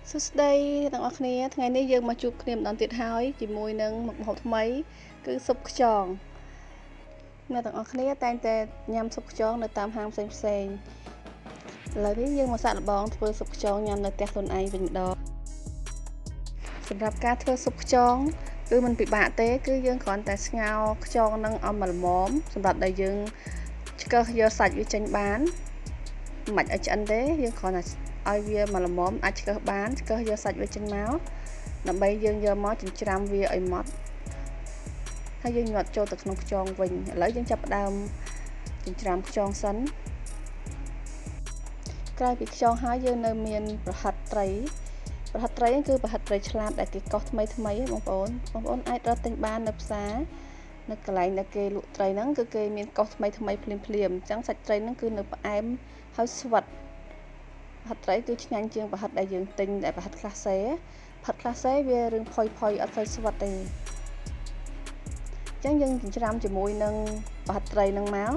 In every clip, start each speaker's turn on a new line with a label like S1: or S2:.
S1: សួស្តីទាំងអស់គ្នាថ្ងៃនេះយើងមកជួបគ្នាម្ដងទៀតហើយជាមួយនឹងមុខម្ហូបថ្មីគឺស៊ុបខ្យងអ្នកទាំងអស់គ្នាតែងតែញ៉ាំស៊ុបខ្យងនៅតាមហាងផ្សេងឥឡូវនេះយើងមកសាកល្បងធ្វើស៊ុបខ្យងញ៉ាំនៅផ្ទះខ្លួនឯងវិញម្ដងសម្រាប់ការធ្វើស៊ុបខ្យងគឺមិនពិបាកទេគឺយើងគ្រាន់តែស្ងោរខ្យងនឹងឲ្យម៉ល្មមសម្រាប់ដែលយើងឆ្កឹះយកសាច់វាចេញបានមិនឲ្យឆ្អិនទេយើងគ្រាន់តែឲ្យវាមកល្មមអាចឆ្កឹះបានឆ្កឹះយកសាច់វាចេញមកដើម្បីយើងយកមកចិញ្ច្រាំវាឲ្យម៉ត់ហើយយើងញាត់ចូលទៅក្នុងខ្យងវិញឥឡូវយើងចាប់ផ្ដើមចិញ្ច្រាំខ្យងសិនក្រោយពីខ្យងហើយយើងនៅមានប្រហិតត្រីគឺប្រហិតត្រីឆ្លាតដែលគេកោសថ្មីបងប្អូនអាចរកទិញបាននៅផ្សារនៅកន្លែងដែលគេលក់ត្រីហ្នឹងគឺគេមានកោសថ្មីភ្លាមអញ្ចឹងសាច់ត្រីហ្នឹងគឺនៅផ្អែមហើយស្វិតប្រហិតត្រីគឺឆ្ងាញ់ជាងប្រហិតដែលយើងទិញដែលប្រហិតខ្លះសេវារឿងផុយអត់សូវស្វិតទេអញ្ចឹងយើងចិញ្ច្រាំជាមួយនឹងប្រហិតត្រីនឹងមក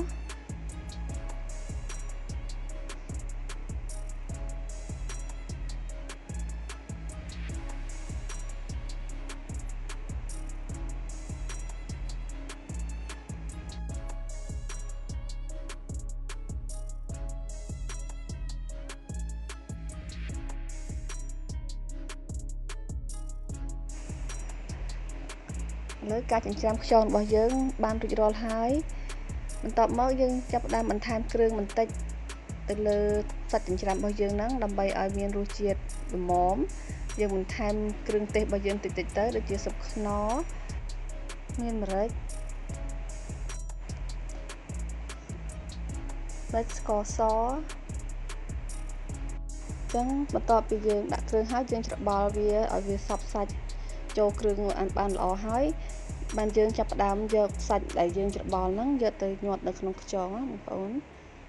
S1: លើការចិញ្ច្រាំខ្យងរបស់យើងបានរួចរាល់ហើយបន្ទាប់មកយើងចាប់ផ្ដើមបន្ថែមគ្រឿងបន្តិចទៅលើសាច់ចិញ្ច្រាំរបស់យើងហ្នឹងដើម្បីឲ្យមានរសជាតិល្មមយើងបន្ថែមគ្រឿងទេសរបស់យើងតិចទៅដូចជាស៊ុបខ្នុរមានម្រេចស្ករសចឹងបន្ទាប់ពីយើងដាក់គ្រឿងហើយយើងច្របល់វាឲ្យវាសព្វសាច់ចូលគ្រឿងអានបានល្អហើយបានយើងចាប់ផ្ដើមយកសាច់ដែលយើងច្របល់ហ្នឹងយកទៅញាត់នៅក្នុងខ្យងបងប្អូន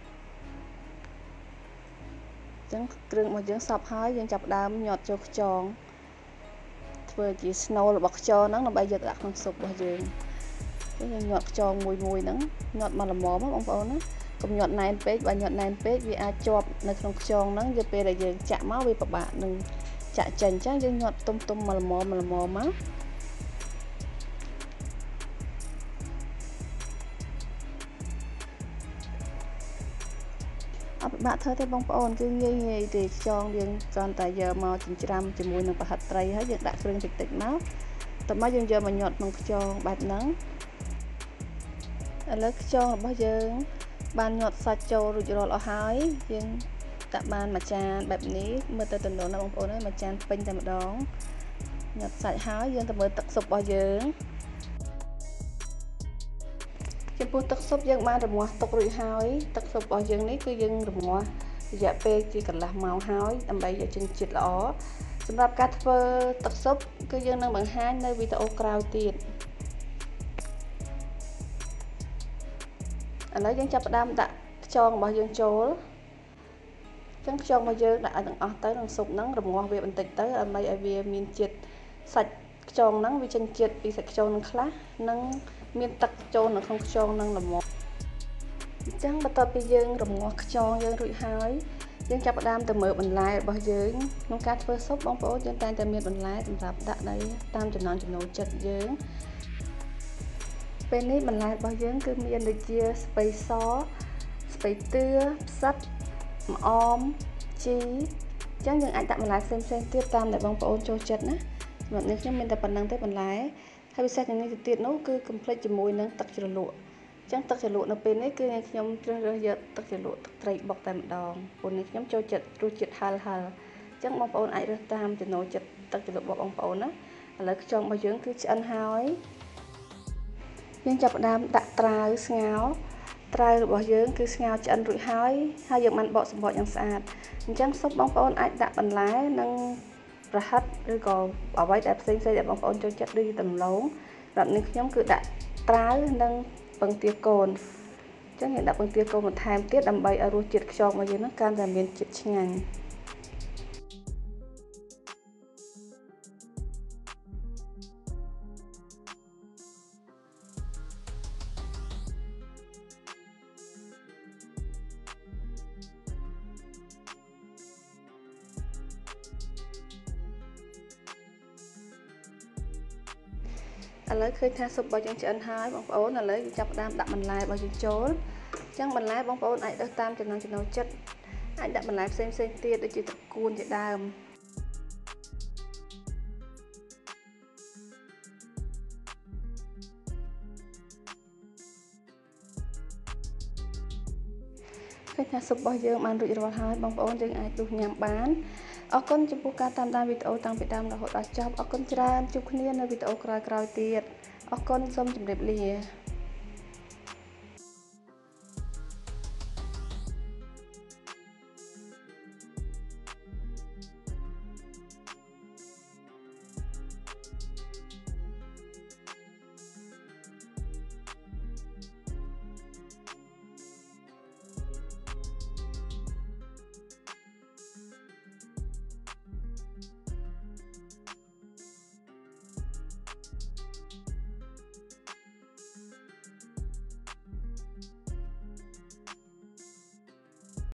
S1: អញ្ចឹងគ្រឿងរបស់យើងសព្វហើយយើងចាប់ផ្ដើមញាត់ចូលខ្យងធ្វើជាស្នូលរបស់ខ្យងហ្នឹងដើម្បីយកដាក់ក្នុងស៊ុបរបស់យើងយើងញាត់ខ្យងមួយហ្នឹងញាត់មកល្មមបងប្អូនណាកុំញាត់ណែនពេកបើញាត់ណែនពេកវាអាចជាប់នៅក្នុងខ្យងហ្នឹងយកពេលដែលយើងចាក់មកវាពិបាកនឹងចាក់ចេញអញ្ចឹងយើងញាត់ទុំមកល្មមមកអត់ពិបាកធ្វើទេបងប្អូនគឺងាយទេខ្យងយើងគ្រាន់តែយកមកចិញ្ច្រាំជាមួយនឹងប្រហិតត្រីហើយយើងដាក់គ្រឿងតិចមកតោះមកយើងយកមកញាត់ក្នុងខ្យងបែបហ្នឹងឥឡូវខ្យងរបស់យើងបានញាត់សាច់ចូលរួចរាល់អស់ហើយយើងដាក់បានមួយចានបែបនេះមើលទៅទំនងណាបងប្អូនមួយចានពេញតែម្ដងញាត់សាច់ហើយយើងទៅមើលទឹកស៊ុបរបស់យើងចំពោះទឹកស៊ុបយើងបានរម្ងាស់ទុករួចហើយទឹកស៊ុបរបស់យើងនេះគឺយើងរម្ងាស់រយៈពេលជាកន្លះម៉ោងហើយដើម្បីឲ្យចេញជាតិល្អសម្រាប់ការធ្វើទឹកស៊ុបគឺយើងនឹងបង្ហាញនៅវីដេអូក្រោយទៀតឥឡូវយើងចាប់ផ្ដើមដាក់ខ្យងរបស់យើងចូលអញ្ចឹងខ្យងរបស់យើងដាក់ឲ្យទាំងអស់ទៅក្នុងស៊ុបហ្នឹងរម្ងាស់វាបន្តិចទៅដើម្បីឲ្យវាមានជាតិសាច់ខ្យងហ្នឹងវាចេញជាតិពីសាច់ខ្យងហ្នឹងខ្លះនិងមានទឹកចូលនៅក្នុងខ្យងនឹងល្មមអញ្ចឹងបន្ទាប់ពីយើងរម្ងាស់ខ្យងយើងរួចហើយយើងចាប់ផ្ដើមទៅមើលបន្លែរបស់យើងក្នុងការធ្វើស៊ុបបងប្អូនយើងតែងតែមានបន្លែសម្រាប់ដាក់នៅតាមចំណង់ចំណូលចិត្តយើងពេលនេះបន្លែរបស់យើងគឺមានដូចជាស្ពៃសស្ពៃតឿផ្សិតម្អមជីអញ្ចឹងយើងអាចដាក់បន្លែផ្សេងទៀតតាមដែលបងប្អូនចូលចិត្តណាសម្រាប់នេះខ្ញុំមានតែប៉ុណ្្នឹងទេបន្លែហើយពិសេសជាងនេះទៅទៀតនោះគឺកុំភ្លេចជាមួយនឹងទឹកជ្រលក់អញ្ចឹងទឹកជ្រលក់នៅពេលនេះគឺខ្ញុំជ្រើសរើសយកទឹកជ្រលក់ទឹកត្រីបុកតែម្ដងព្រោះនេះខ្ញុំចូលចិត្តរសជាតិហឹរអញ្ចឹងបងប្អូនអាចរើសតាមចំណូលចិត្តទឹកជ្រលក់របស់បងប្អូនណាឥឡូវខ្យងរបស់យើងគឺឆ្អិនហើយយើងចាប់ផ្ដើមដាក់ត្រាវស្ងោរត្រាវរបស់យើងគឺស្ងោរឆ្អិនរួចហើយយើងបានបកសម្បកយ៉ាងស្អាតអញ្ចឹងស៊ុបបងប្អូនអាចដាក់បន្លែនិងប្រហិតឬក៏អ្វីដែលផ្សេងដែលបងប្អូនចូលចិត្តដូចជាដំឡូងសម្រាប់នេះខ្ញុំគឺដាក់ត្រាវនិងពងទាកូនអញ្ចឹងយើងដាក់ពងទាកូនបន្ថែមទៀតដើម្បីឲ្យរសជាតិខ្យងរបស់យើងហ្នឹងកាន់តែមានជាតិឆ្ងាញ់ឥឡូវឃើញថាស៊ុបរបស់យើងឆ្អិនហើយបងប្អូនឥឡូវយើងចាប់ផ្ដើមដាក់បន្លែរបស់យើងចូលអញ្ចឹងបន្លែបងប្អូនអាចរើសតាមចំណង់ចំណូលចិត្តអាចដាក់បន្លែផ្សេងៗទៀតដូចជាត្រកួនជាដើមឃើញថាស៊ុបរបស់យើងបានរួចរាល់ហើយបងប្អូនយើងអាចដួសញ៉ាំបានអរគុណចំពោះការតាមដានវីដេអូតាំងពីដើមរហូតដល់ចប់អរគុណច្រើនជួបគ្នានៅវីដេអូក្រោយៗទៀតអរគុណសូមជម្រាបលា